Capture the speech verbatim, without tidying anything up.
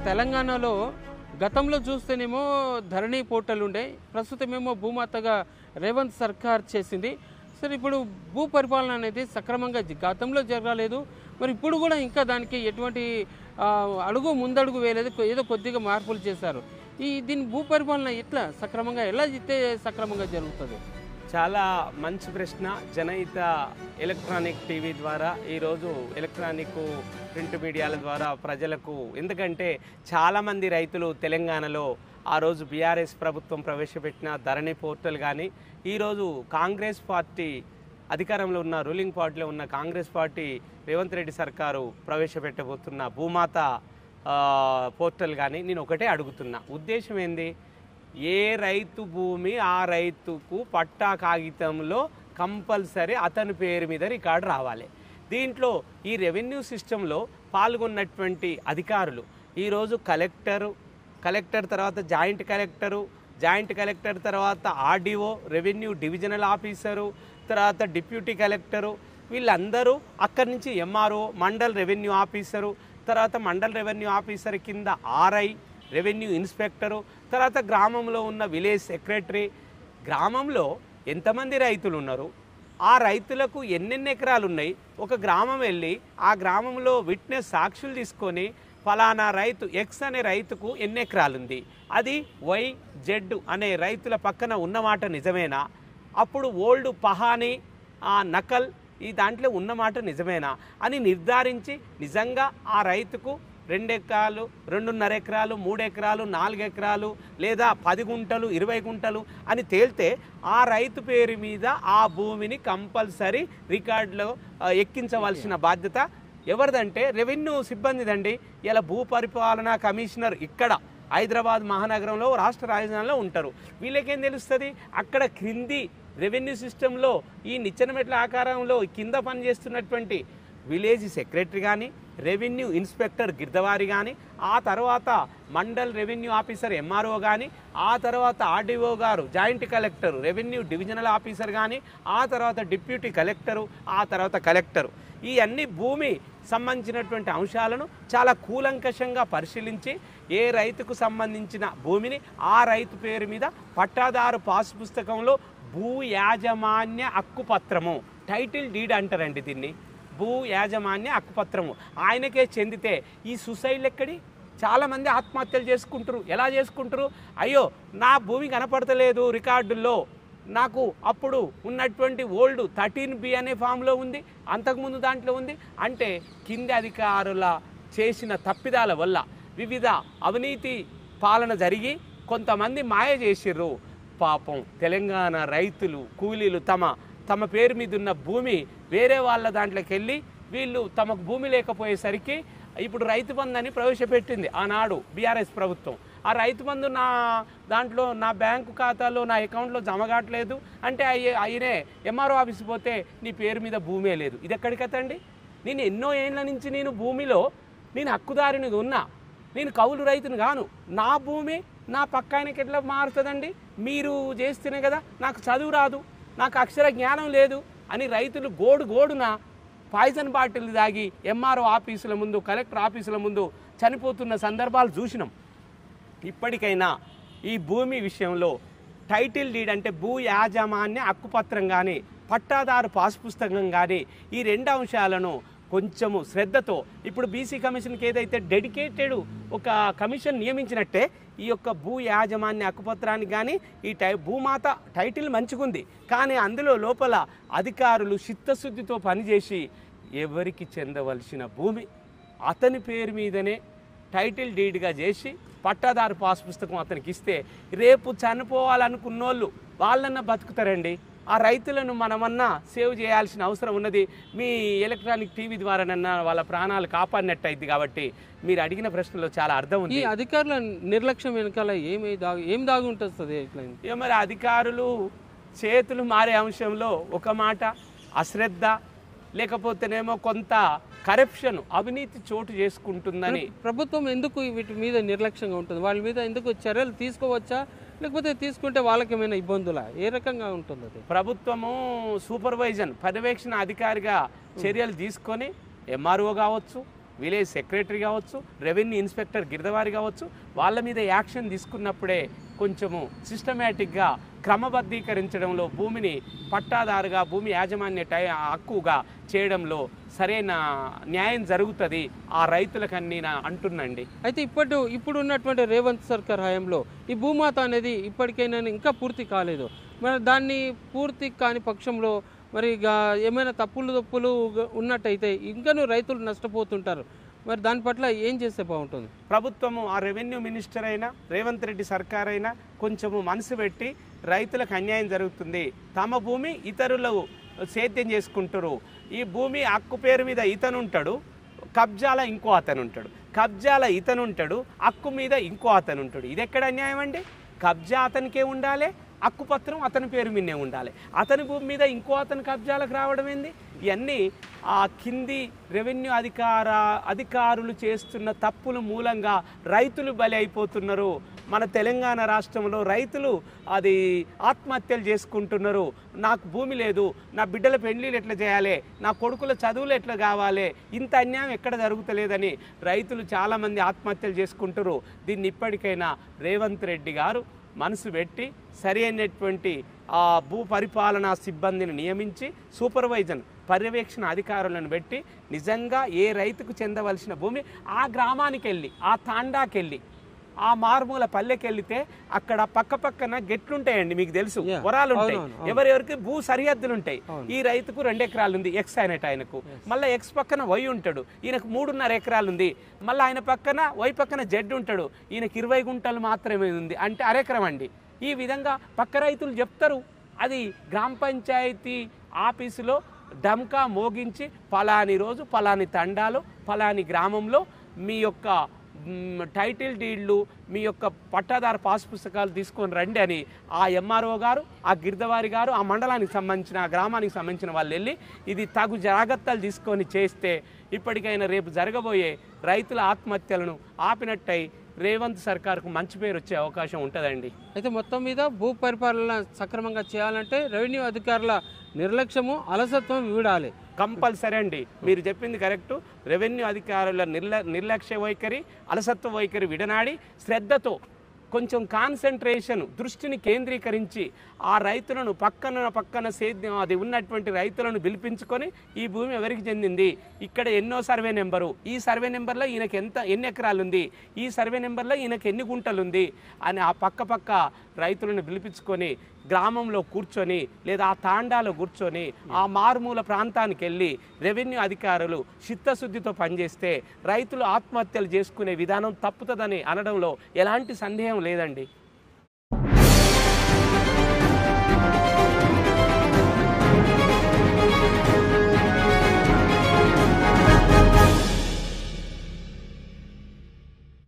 తెలంగాణలో గతంలో చూస్తేనేమో ధరణి పోర్టల్ ఉండే, ప్రస్తుతమేమో భూమాతగా రేవంత్ సర్కార్ చేసింది. సరే, ఇప్పుడు భూ పరిపాలన అనేది సక్రమంగా గతంలో జరగలేదు, మరి ఇప్పుడు కూడా ఇంకా దానికి ఎటువంటి అడుగు ముందడుగు వేయలేదు, ఏదో కొద్దిగా మార్పులు చేశారు. ఈ దీని భూ పరిపాలన ఎట్లా సక్రమంగా ఎలా ఇస్తే సక్రమంగా జరుగుతుంది? చాలా మంచి ప్రశ్న. జనహిత ఎలక్ట్రానిక్ టీవీ ద్వారా ఈరోజు ఎలక్ట్రానిక్ ప్రింట్ మీడియాల ద్వారా ప్రజలకు, ఎందుకంటే చాలామంది రైతులు తెలంగాణలో ఆ రోజు బీఆర్ఎస్ ప్రభుత్వం ప్రవేశపెట్టిన ధరణి పోర్టల్ కానీ, ఈరోజు కాంగ్రెస్ పార్టీ అధికారంలో ఉన్న రూలింగ్ పార్టీలో ఉన్న కాంగ్రెస్ పార్టీ రేవంత్ రెడ్డి సర్కారు ప్రవేశపెట్టబోతున్న భూమాత పోర్టల్ కానీ, నేను ఒకటే అడుగుతున్నా, ఉద్దేశం ఏంది? ఏ రైతు భూమి ఆ రైతుకు పట్టా కాగితంలో కంపల్సరీ అతని పేరు మీద రికార్డు రావాలి. దీంట్లో ఈ రెవెన్యూ సిస్టంలో పాల్గొన్నటువంటి అధికారులు ఈరోజు కలెక్టరు, కలెక్టర్ తర్వాత జాయింట్ కలెక్టరు, జాయింట్ కలెక్టర్ తర్వాత ఆర్డీఓ, రెవెన్యూ డివిజనల్ ఆఫీసరు, తర్వాత డిప్యూటీ కలెక్టరు, వీళ్ళందరూ అక్కడి నుంచి ఎంఆర్ఓ, మండల్ రెవెన్యూ ఆఫీసరు, తర్వాత మండల్ రెవెన్యూ ఆఫీసర్ కింద ఆర్ఐ, రెవెన్యూ ఇన్స్పెక్టరు, తర్వాత గ్రామంలో ఉన్న విలేజ్ సెక్రటరీ, గ్రామంలో ఎంతమంది రైతులు ఉన్నారు, ఆ రైతులకు ఎన్నెన్ని ఎకరాలు ఉన్నాయి, ఒక గ్రామం వెళ్ళి ఆ గ్రామంలో విట్నెస్ సాక్షులు తీసుకొని ఫలానా రైతు ఎక్స్ అనే రైతుకు ఎన్ని ఎకరాలు ఉంది, అది వై జెడ్ అనే రైతుల పక్కన ఉన్నమాట నిజమేనా, అప్పుడు ఓల్డ్ పహానీ ఆ నకల్ ఈ దాంట్లో ఉన్నమాట నిజమేనా అని నిర్ధారించి నిజంగా ఆ రైతుకు రెండు ఎకరాలు, రెండున్నర ఎకరాలు, మూడు ఎకరాలు, నాలుగు ఎకరాలు లేదా పది గుంటలు, ఇరవై గుంటలు అని తేలితే ఆ రైతు పేరు మీద ఆ భూమిని కంపల్సరీ రికార్డులో ఎక్కించవలసిన బాధ్యత ఎవరిదంటే రెవెన్యూ సిబ్బందిదండి. ఇలా భూ పరిపాలనా కమిషనర్ ఇక్కడ హైదరాబాద్ మహానగరంలో రాష్ట్ర రాజధానిలో ఉంటారు. వీళ్ళకేం తెలుస్తుంది? అక్కడ క్రింది రెవెన్యూ సిస్టంలో ఈ నిచ్చెనమెట్ల ఆకారంలో కింద పనిచేస్తున్నటువంటి విలేజ్ సెక్రటరీ కానీ, రెవెన్యూ ఇన్స్పెక్టర్ గిర్దవారి కానీ, ఆ తర్వాత మండల్ రెవెన్యూ ఆఫీసర్ ఎంఆర్ఓ కానీ, ఆ తర్వాత ఆర్డీఓ గారు, joint collector, revenue divisional officer కానీ, ఆ తర్వాత డిప్యూటీ కలెక్టరు, ఆ తర్వాత కలెక్టరు, ఈ అన్ని భూమి సంబంధించినటువంటి అంశాలను చాలా కూలంకషంగా పరిశీలించి ఏ రైతుకు సంబంధించిన భూమిని ఆ రైతు పేరు మీద పట్టాదారు పాస్ పుస్తకంలో భూ యాజమాన్య హక్కుపత్రము, టైటిల్ డీడ్ అంటారండి దీన్ని, భూ యాజమాన్య హక్కుపత్రము ఆయనకే చెందితే ఈ సుసైడ్లు ఎక్కడి? చాలామంది ఆత్మహత్యలు చేసుకుంటారు. ఎలా చేసుకుంటారు? అయ్యో నా భూమి కనపడతలేదు రికార్డుల్లో, నాకు అప్పుడు ఉన్నటువంటి ఓల్డ్ థర్టీన్ బి అనే ఫామ్లో ఉంది, అంతకుముందు దాంట్లో ఉంది అంటే కింది అధికారుల చేసిన తప్పిదాల వల్ల వివిధ అవినీతి పాలన జరిగి కొంతమంది మాయ చేసిర్రు. పాపం తెలంగాణ రైతులు, కూలీలు తమ తమ పేరు మీద ఉన్న భూమి వేరే వాళ్ళ దాంట్లోకి వెళ్ళి వీళ్ళు తమకు భూమి లేకపోయేసరికి ఇప్పుడు రైతు బంధు అని ప్రవేశపెట్టింది ఆనాడు బీఆర్ఎస్ ప్రభుత్వం. ఆ రైతు బంధు నా దాంట్లో నా బ్యాంకు ఖాతాలో నా అకౌంట్లో జమ కావట్లేదు అంటే అయ్యే అయినే ఎంఆర్ఓ ఆఫీస్కి పోతే నీ పేరు మీద భూమే లేదు. ఇది ఎక్కడి కథండి? నేను ఎన్నో ఏళ్ళ నుంచి నేను భూమిలో నేను హక్కుదారిని ఉన్నా, నేను కౌలు రైతుని గాను, నా భూమి నా పక్క ఆయనకి ఎట్లా మారుతుందండి? మీరు చేస్తేనే కదా, నాకు చదువు రాదు, నాకు అక్షర జ్ఞానం లేదు అని రైతులు గోడు గోడున పాయిజన్ బాటిల్ తాగి ఎంఆర్ఓ ఆఫీసుల ముందు, కలెక్టర్ ఆఫీసుల ముందు చనిపోతున్న సందర్భాలు చూసినాం. ఇప్పటికైనా ఈ భూమి విషయంలో టైటిల్ డీడ్ అంటే భూ యాజమాన్య హక్కుపత్రం కానీ, పట్టాదారు పాస్ పుస్తకం కానీ, ఈ రెండు అంశాలను కొంచెము శ్రద్ధతో, ఇప్పుడు బీసీ కమిషన్కి ఏదైతే డెడికేటెడ్ ఒక కమిషన్ నియమించినట్టే ఈ యొక్క భూ యాజమాన్య హక్కుపత్రానికి కానీ ఈ టై భూమాత టైటిల్ మంచిగుంది, కానీ అందులో లోపల అధికారులు చిత్తశుద్ధితో పనిచేసి ఎవరికి చెందవలసిన భూమి అతని పేరు మీదనే టైటిల్ డీడ్గా చేసి పట్టాదారు పాస్ పుస్తకం అతనికి ఇస్తే రేపు చనిపోవాలనుకున్నోళ్ళు వాళ్ళన్నా బతుకుతారండి. ఆ రైతులను మనమన్నా సేవ్ చేయాల్సిన అవసరం ఉన్నది. మీ ఎలక్ట్రానిక్ టీవీ ద్వారానన్నా వాళ్ళ ప్రాణాలు కాపాడినట్టు అయింది. కాబట్టి మీరు అడిగిన ప్రశ్నలో చాలా అర్థం ఉంది. ఈ అధికారుల నిర్లక్ష్యం వెనకాల ఏమి దాగు ఏం దాగి ఉంటుంది? ఇక మరి అధికారులు చేతులు మారే అంశంలో ఒక మాట అశ్రద్ధ, లేకపోతేనేమో కొంత కరప్షన్, అవినీతి చోటు చేసుకుంటుందని ప్రభుత్వం ఎందుకు వీటి మీద నిర్లక్ష్యంగా ఉంటుంది? వాళ్ళ మీద ఎందుకు చర్యలు తీసుకోవచ్చా, లేకపోతే తీసుకుంటే వాళ్ళకి ఏమైనా ఇబ్బందులా? ఏ రకంగా ఉంటుంది అది? ప్రభుత్వము సూపర్వైజన్ పర్యవేక్షణ అధికారిగా చర్యలు తీసుకొని ఎంఆర్ఓ కావచ్చు, విలేజ్ సెక్రటరీ కావచ్చు, రెవెన్యూ ఇన్స్పెక్టర్ గిరిదవారి కావచ్చు, వాళ్ళ మీద యాక్షన్ తీసుకున్నప్పుడే కొంచెము సిస్టమేటిక్గా క్రమబద్ధీకరించడంలో భూమిని పట్టాదారుగా భూమి యాజమాన్య టై హక్కుగా చేయడంలో సరైన న్యాయం జరుగుతుంది ఆ రైతులకన్నీ నా అంటున్నండి. అయితే ఇప్పటి ఇప్పుడు ఉన్నటువంటి రేవంత్ సర్కార్ హయాంలో ఈ భూమాత అనేది ఇప్పటికైనా ఇంకా పూర్తి కాలేదు. మరి దాన్ని పూర్తి కాని పక్షంలో మరి ఇక ఏమైనా తప్పులు తప్పులు ఉన్నట్టయితే ఇంకనూ రైతులు నష్టపోతుంటారు. మరి దాని పట్ల ఏం చేస్తే బాగుంటుంది? ప్రభుత్వము ఆ రెవెన్యూ మినిస్టర్ అయినా రేవంత్ రెడ్డి సర్కార్ అయినా కొంచెము మనసు పెట్టి రైతులకు అన్యాయం జరుగుతుంది, తమ భూమి ఇతరులు సేద్యం చేసుకుంటారు, ఈ భూమి హక్కు పేరు మీద ఇతను ఉంటాడు, కబ్జాల ఇంకో అతను ఉంటాడు, కబ్జాల ఇతను ఉంటాడు, హక్కు మీద ఇంకో అతను ఉంటాడు. ఇది ఎక్కడ అన్యాయం అండి? కబ్జా అతనికే ఉండాలి, హక్కుపత్రం అతని పేరు మీదే ఉండాలి, అతని భూమి మీద ఇంకో అతని కబ్జాలకు రావడం ఏంది? ఇవన్నీ ఆ కింది రెవెన్యూ అధికార అధికారులు చేస్తున్న తప్పుల మూలంగా రైతులు బలి అయిపోతున్నారు. మన తెలంగాణ రాష్ట్రంలో రైతులు అది ఆత్మహత్యలు చేసుకుంటున్నారు. నాకు భూమి లేదు, నా బిడ్డల పెళ్లిళ్ళు ఎట్లా చేయాలి, నా కొడుకుల చదువులు ఎట్లా కావాలి, ఇంత అన్యాయం ఎక్కడ జరుగుతలేదని రైతులు చాలామంది ఆత్మహత్యలు చేసుకుంటారు. దీన్ని ఇప్పటికైనా రేవంత్ రెడ్డి గారు మనసు పెట్టి సరి అయినటువంటి ఆ భూ పరిపాలనా సిబ్బందిని నియమించి సూపర్వైజన్ పర్యవేక్షణ అధికారులను పెట్టి నిజంగా ఏ రైతుకు చెందవలసిన భూమి ఆ గ్రామానికి వెళ్ళి ఆ తాండాకి వెళ్ళి ఆ మారుమూల పల్లెకి వెళ్తే అక్కడ పక్క పక్కన గెట్లుంటాయండి, మీకు తెలుసు, వరాలు ఉంటాయి, ఎవరెవరికి భూ సరిహద్దులు ఉంటాయి. ఈ రైతుకు రెండు ఎకరాలు ఉంది ఎక్స్ అయినట్టు ఆయనకు, మళ్ళీ ఎక్స్ పక్కన వై ఉంటాడు, ఈయనకు మూడున్నర ఎకరాలు ఉంది, మళ్ళీ ఆయన పక్కన వై పక్కన జెడ్ ఉంటాడు, ఈయనకి ఇరవై గుంటలు మాత్రమే ఉంది, అంటే అరెకరం అండి. ఈ విధంగా పక్క రైతులు చెప్తారు. అది గ్రామ పంచాయతీ ఆఫీసులో డమ్కా మోగించి పలాని రోజు పలాని తండాలో పలాని గ్రామంలో మీ యొక్క టైటిల్ డీడ్లు మీ యొక్క పట్టాదారు పాస్ పుస్తకాలు తీసుకొని రండి అని ఆ ఎంఆర్ఓ గారు ఆ గిరిదవారి గారు ఆ మండలానికి సంబంధించిన ఆ గ్రామానికి సంబంధించిన వాళ్ళు వెళ్ళి ఇది తగు జాగ్రత్తలు తీసుకొని చేస్తే ఇప్పటికైనా రేపు జరగబోయే రైతుల ఆత్మహత్యలను ఆపినట్టయి రేవంత్ సర్కార్కు మంచి పేరు వచ్చే అవకాశం ఉంటుందండి. అయితే మొత్తం మీద భూ పరిపాలన సక్రమంగా చేయాలంటే రెవెన్యూ అధికారుల నిర్లక్ష్యము అలసత్వం వీడాలి. కంపల్సరీ అండి, మీరు చెప్పింది కరెక్టు. రెవెన్యూ అధికారుల నిర్ల నిర్లక్ష్య వైఖరి అలసత్వ వైఖరి విడనాడి శ్రద్ధతో కొంచెం కాన్సన్ట్రేషన్ దృష్టిని కేంద్రీకరించి ఆ రైతులను పక్కన పక్కన సేద్యం అది ఉన్నటువంటి రైతులను పిలిపించుకొని ఈ భూమి ఎవరికి చెందింది, ఇక్కడ ఎన్నో సర్వే నెంబరు, ఈ సర్వే నెంబర్లో ఈయనకి ఎంత ఎన్ని ఎకరాలు ఉంది, ఈ సర్వే నెంబర్లో ఈయనకి ఎన్ని గుంటలు ఉంది అని ఆ పక్క పక్క రైతులను పిలిపించుకొని గ్రామంలో కూర్చొని లేదా ఆ తాండాలో కూర్చొని ఆ మారుమూల ప్రాంతానికి వెళ్ళి రెవెన్యూ అధికారులు చిత్తశుద్ధితో పనిచేస్తే రైతులు ఆత్మహత్యలు చేసుకునే విధానం తప్పుతుందని అనడంలో ఎలాంటి సందేహం లేదండి.